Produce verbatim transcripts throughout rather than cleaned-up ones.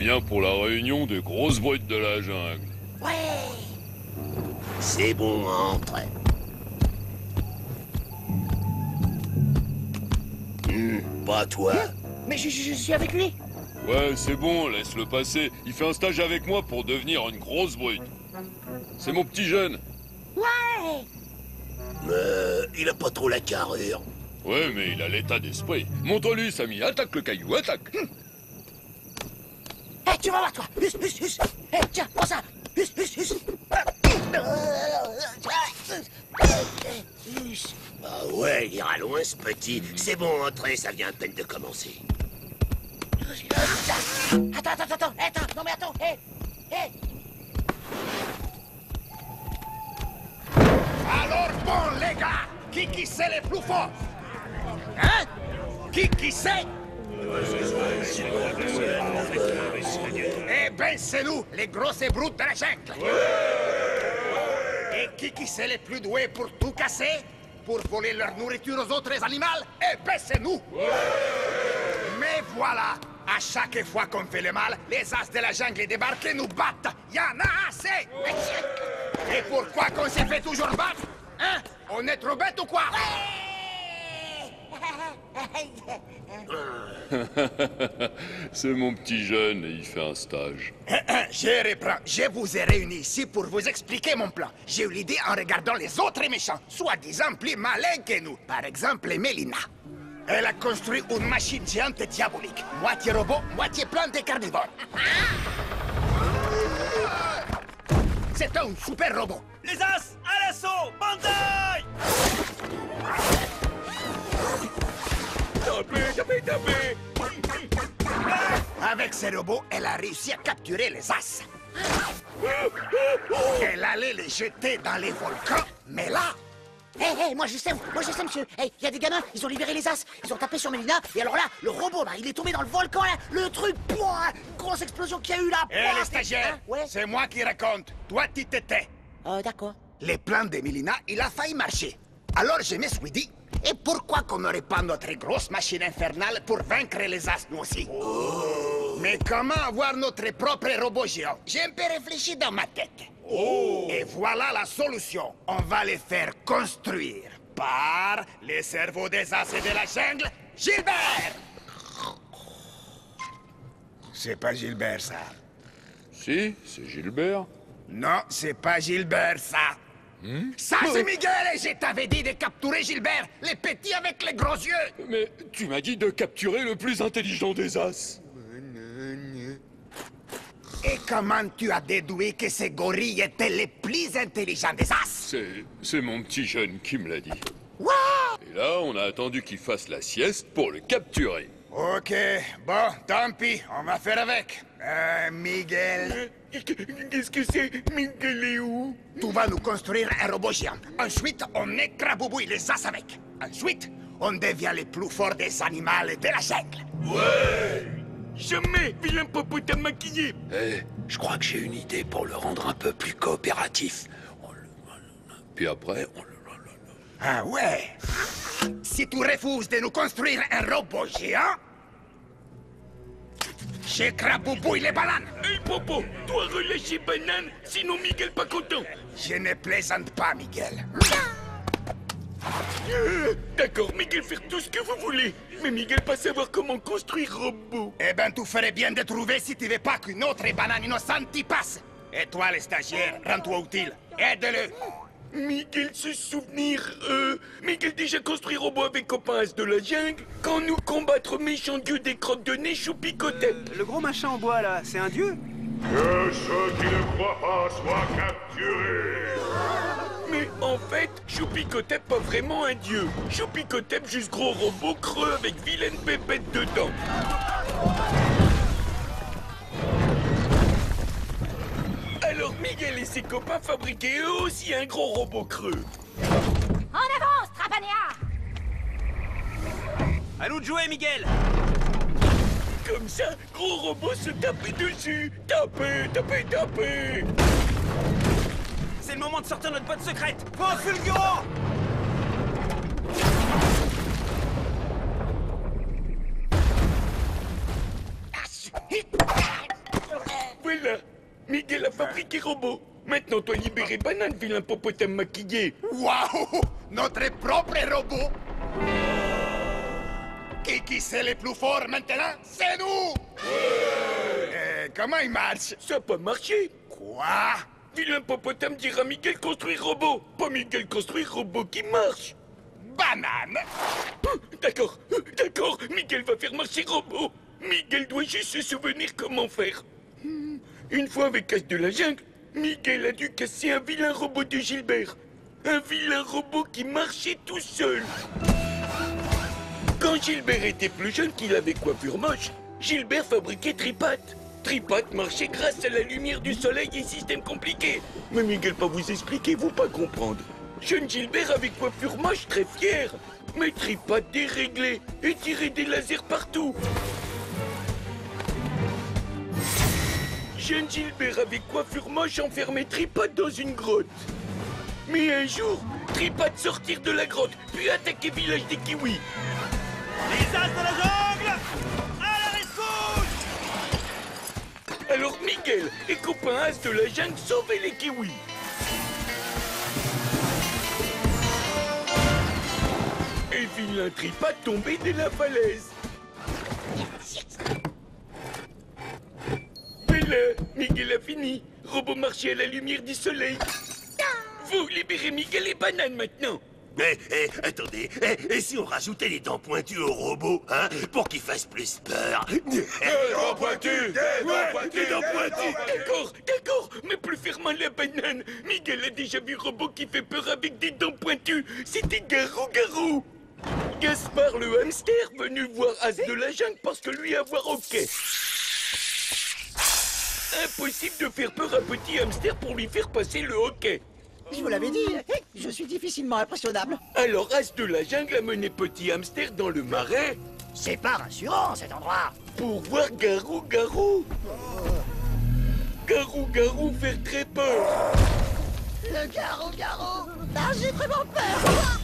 bien pour la réunion des grosses brutes de la jungle. Ouais. C'est bon, entre. Hmm, pas toi. Mais je, je- je suis avec lui. Ouais, c'est bon, laisse-le passer. Il fait un stage avec moi pour devenir une grosse brute. C'est mon petit jeune. Ouais. Mais il a pas trop la carrure. Ouais, mais il a l'état d'esprit. Montre-lui, Samy. Attaque le caillou, attaque. Eh, tu vas voir, toi. Hus, hus, hus. Eh, tiens, prends ça. Hus, hus, hus. Hus. Ah ouais, il ira loin ce petit. C'est bon, entrez, ça vient à peine de commencer. Attends, attends, attends. Eh, attends, non mais attends. Eh, eh. Alors bon, les gars, qui qui c'est les plus forts? Hein? Qui qui c'est? Eh ben, c'est nous, les grosses brutes de la jungle. Et qui qui c'est les plus doués pour tout casser? Pour voler leur nourriture aux autres animaux? Eh ben, c'est nous. Mais voilà, à chaque fois qu'on fait le mal, les as de la jungle débarquent et nous battent. Y en a assez. Et pourquoi qu'on s'est fait toujours battre? Hein? On est trop bêtes ou quoi? C'est mon petit jeune et il fait un stage. Je reprends. Je vous ai réunis ici pour vous expliquer mon plan. J'ai eu l'idée en regardant les autres méchants, soi-disant plus malins que nous. Par exemple, Mélina. Elle a construit une machine géante diabolique. Moitié robot, moitié plante et carnivore. C'est un super robot. Les As, à l'assaut! Banzai! Tapez, tapez, tapez! Avec ces robots, elle a réussi à capturer les As. Elle allait les jeter dans les volcans, mais là... Hé, hé, moi je sais, moi je sais, monsieur. Hé, il y a des gamins, ils ont libéré les as, ils ont tapé sur Mélina, et alors là, le robot, là, il est tombé dans le volcan, là, le truc, pouah, grosse explosion qu'il y a eu là. Hé, pouah, les stagiaires, hein, ouais. c'est moi qui raconte. Toi, tu t'étais. Euh, d'accord. Les plans de Mélina, il a failli marcher. Alors je me suis dit, et pourquoi qu'on n'aurait pas notre grosse machine infernale pour vaincre les as, nous aussi? Mais comment avoir notre propre robot géant? J'ai un peu réfléchi dans ma tête. Et voilà la solution. On va les faire construire par les cerveaux des as et de la jungle, Gilbert! C'est pas Gilbert, ça. Si, c'est Gilbert. Non, c'est pas Gilbert, ça. Ça, c'est Miguel, et je t'avais dit de capturer Gilbert, les petits avec les gros yeux. Mais tu m'as dit de capturer le plus intelligent des as. Et comment tu as déduit que ces gorilles étaient les plus intelligents des as? C'est... c'est mon petit jeune qui me l'a dit. Wow! Et là, on a attendu qu'il fasse la sieste pour le capturer. Ok, bon, tant pis, on va faire avec. Euh, Miguel... Qu'est-ce que c'est? Miguel est où? Tu vas nous construire un robot géant. Ensuite, on écrabouille les as avec. Ensuite, on devient les plus forts des animaux de la jungle. Jamais, vilain popotin maquillé! Eh, je crois que j'ai une idée pour le rendre un peu plus coopératif. On le- Puis après, on le... Ah ouais? Si tu refuses de nous construire un robot géant, j'écrabouille les bananes. Hé, Popo, toi relâcher banane, sinon Miguel pas content. Je ne plaisante pas, Miguel. Euh, D'accord, Miguel, faire tout ce que vous voulez. Mais Miguel pas savoir comment construire robot. Eh ben, tu ferais bien de trouver si tu veux pas qu'une autre banane innocente y passe. Et toi, les stagiaires, rends-toi utile. Aide-le. Miguel se souvenir, euh... Miguel déjà construit robot avec copains as de la jungle. Quand nous combattre méchant dieu des crottes de nez, Choupicotep. Le gros machin en bois là, c'est un dieu? Que ceux qui ne croient pas soient capturés. Mais en fait, Choupicotep pas vraiment un dieu. Choupicotep juste gros robot creux avec vilaine pépette dedans. Alors Miguel et ses copains fabriquaient eux aussi un gros robot creux. En avance, Trapania! À nous de jouer, Miguel! Comme ça, gros robot se tapait dessus. Taper, taper, taper. C'est le moment de sortir notre boîte secrète! Faut un fulgurant! Miguel a fabriqué robot. Maintenant, toi libérer Banane, vilain popotin maquillé. Waouh! Notre propre robot! Qui qui c'est le plus fort maintenant? C'est nous! Euh, comment il marche? Ça n'a pas marché. Quoi? Vilain popotin dira Miguel construire robot. Pas Miguel construire robot qui marche. Banane! D'accord, d'accord, Miguel va faire marcher robot. Miguel doit juste se souvenir comment faire. Une fois avec As de la jungle, Miguel a dû casser un vilain robot de Gilbert. Un vilain robot qui marchait tout seul. Quand Gilbert était plus jeune qu'il avait coiffure moche, Gilbert fabriquait Tripat. Tripat marchait grâce à la lumière du soleil et système compliqué. Mais Miguel pas vous expliquer, vous pas comprendre. Jeune Gilbert avait coiffure moche très fier. Mais Tripat déréglé et tirait des lasers partout. Jeune Gilbert avec coiffure moche enfermait Tripat dans une grotte. Mais un jour, Tripat sortir de la grotte, puis attaquer village des kiwis. Les as de la jungle! À la rescousse! Alors Miguel et copain As de la jungle sauvaient les kiwis. Et vilain Tripat tombé de la falaise. Mais là, Miguel a fini. Robot marché à la lumière du soleil. Vous libérez Miguel et Banane maintenant. Mais, eh, attendez, eh, et si on rajoutait les dents pointues au robot, hein, pour qu'il fasse plus peur? Des dents pointues! Des dents pointues! Des dents pointues! D'accord, d'accord, mais plus fermement la Banane. Miguel a déjà vu robot qui fait peur avec des dents pointues. C'était Garou Garou. Gaspard le hamster venu voir As de la jungle parce que lui avoir hockey. Impossible de faire peur à petit hamster pour lui faire passer le hockey. Je vous l'avais dit, je suis difficilement impressionnable. Alors As de la jungle a mené petit hamster dans le marais C'est pas rassurant cet endroit. pour voir Garou Garou. Garou Garou faire très peur. Le garou-garou. Ah, j'ai vraiment peur.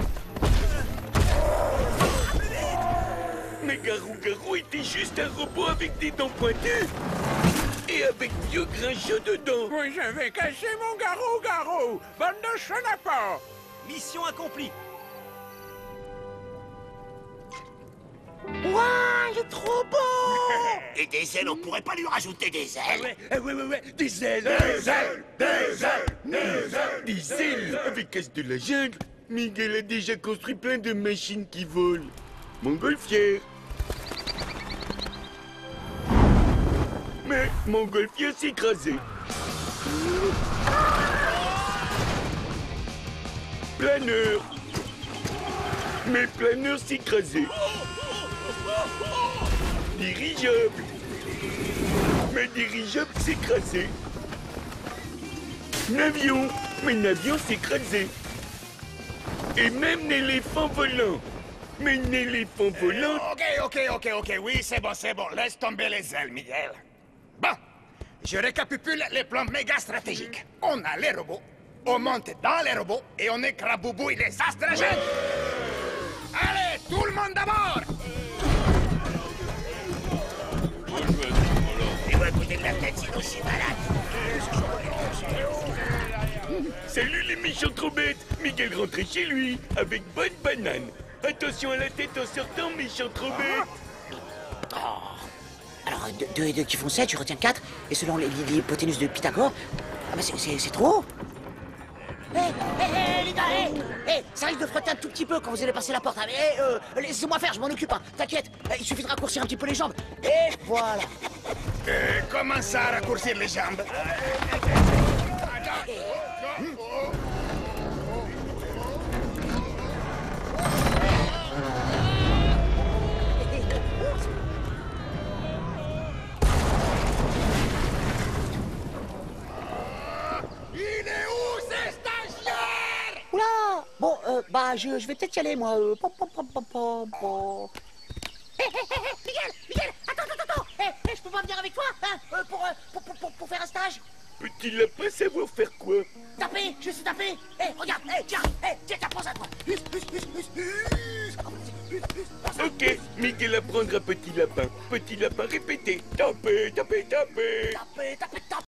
Mais Garou Garou était juste un robot avec des dents pointues et avec vieux grincheux dedans. Oui, je vais casser mon garou-garou. Bande de chenapans. Mission accomplie. Ouah, il est trop beau. Et des ailes, on pourrait pas lui rajouter des ailes? Ouais, ouais, ouais, ouais, des ailes. Des ailes! Des ailes! Des ailes! Des ailes. Avec As de la jungle, Miguel a déjà construit plein de machines qui volent. Montgolfière. Mais Montgolfière s'est écrasé. Planeur. Mais Planeur s'est écrasé. Dirigeable. Mais Dirigeable s'est écrasé. Navion. Mais Navion s'est écrasé. Et même l'éléphant volant. Mais l'éléphant volant... Ok, ok, ok, ok, oui, c'est bon, c'est bon. Laisse tomber les ailes, Miguel. Bon, je récapitule les plans méga stratégiques. On a les robots, on monte dans les robots et on écrabouille les as de la jungle. Allez, tout le monde d'abord! Moi, je vais à ce moment-là. Il va bouger de la tête, sinon je suis malade. Salut les méchants trop bêtes. Miguel rentrait chez lui avec bonne banane. Attention à la tête en sortant, méchant trop bête. Alors, deux et deux qui font sept, tu retiens quatre, et selon les- les- l'hypoténuse de Pythagore, ah bah c'est- c'est c'est trop. Hé, hé, hé, les gars, hé, hé, ça risque de frotter un tout petit peu quand vous allez passer la porte. Ah, mais, hé, euh, laissez-moi faire, je m'en occupe, hein. T'inquiète, eh, il suffit de raccourcir un petit peu les jambes. Et voilà. Euh, comment ça, raccourcir les jambes? Il est où, ces stagiaires? Oula. Bon, euh, bah, je, je vais peut-être y aller, moi. Euh, pom, pom, pom, pom, pom, pom. Hé, hé, hé, hé, Miguel, Miguel, attends, attends, attends. Hé, hé, je peux pas venir avec toi, hein, euh, pour, euh, pour, pour, pour, pour faire un stage? Petit lapin savoir faire quoi? Taper, je sais taper. Hé, regarde, hé, tiens, hé, tiens, tiens, prends ça, toi. Hus, hus, hus, hus, hus. Ah, hus, hus, prends ça. Ok, Miguel apprendre à petit lapin. Petit lapin répété. Taper, taper, taper. Taper, taper, taper.